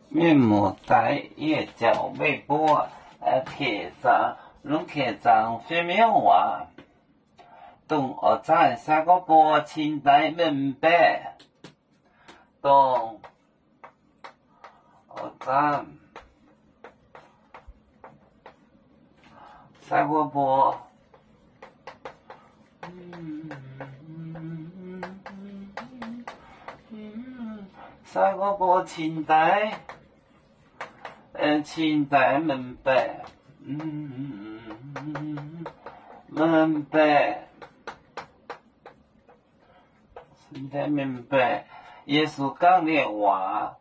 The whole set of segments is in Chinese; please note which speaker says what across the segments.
Speaker 1: 面目带叶角微波，铁掌龙铁掌非妙话，东我站三个波清代明白，东我站三个波。三个波清代，清代明白，明白，清代明白，耶稣讲的话，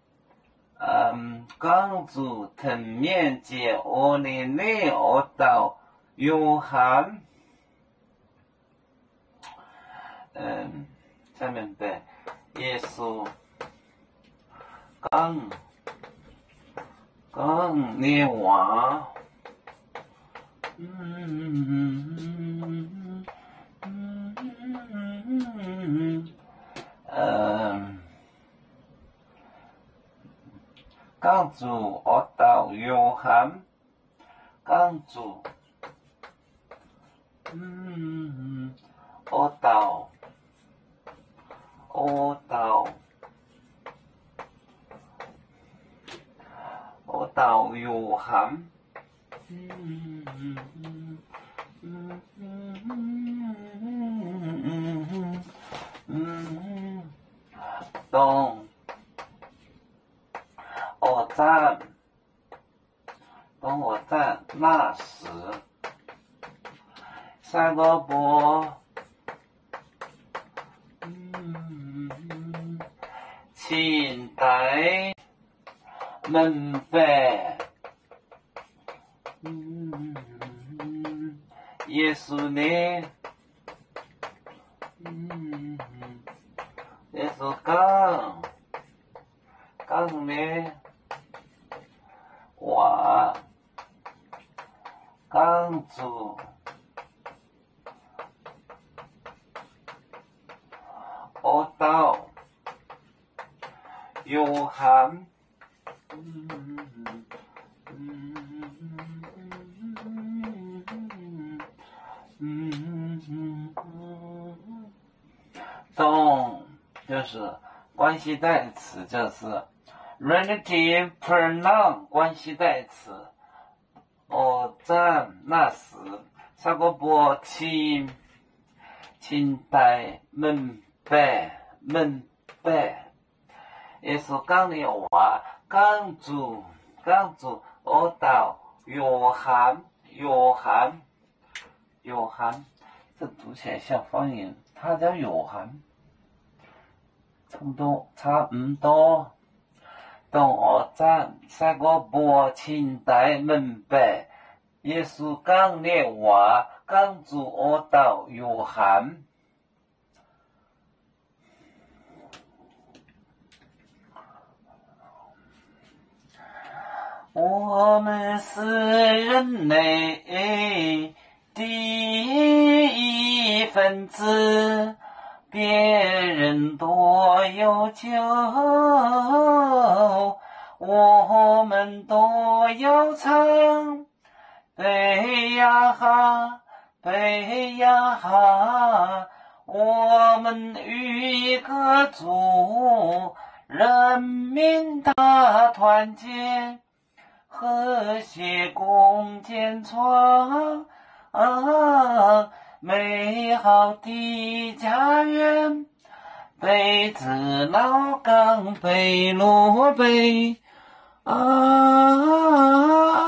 Speaker 1: 讲主藤面接我的内我到约翰，才明白，耶稣。讲你话，讲主我到约翰，讲主，我到约翰，当我在那时，三个波，清代明白，耶稣呢？耶稣讲呢？话讲主，我到约翰。动就是关系代词，就是 relative pronoun 关系代词。我在那时，三个波清代明白，耶稣讲的话，讲主，我到约翰，这读起来像方言，他叫约翰，差不多。当我在三个波清代明白，耶稣讲的话，讲主我到约翰。我们是人类的一份子，别人多有救，我们都要唱。悲呀哈，我们与一个主，人民大团结，和谐共建创美好的家园，北至老港，北落北